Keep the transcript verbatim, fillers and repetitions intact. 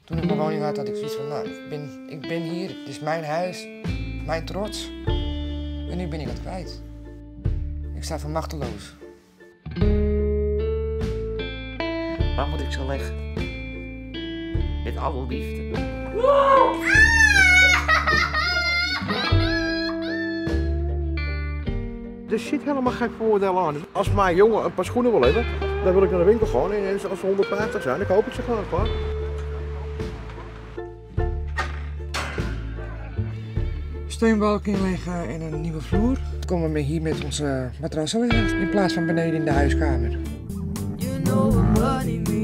Toen ik mijn woning had, had ik zoiets van, nou, ik ben, ik ben hier, het is mijn huis, mijn trots. En nu ben ik het kwijt. Ik sta van machteloos. Waar moet ik ze leggen? Met alle liefde. Er zit helemaal geen voordeel aan. Als mijn jongen een paar schoenen wil hebben, dan wil ik naar de winkel gaan. En als ze honderdvijftig zijn, dan koop ik ze gewoon klaar. Steunbalk inleggen en een nieuwe vloer. Dan komen we hier met onze matrassen liggen in plaats van beneden in de huiskamer. You know what it means.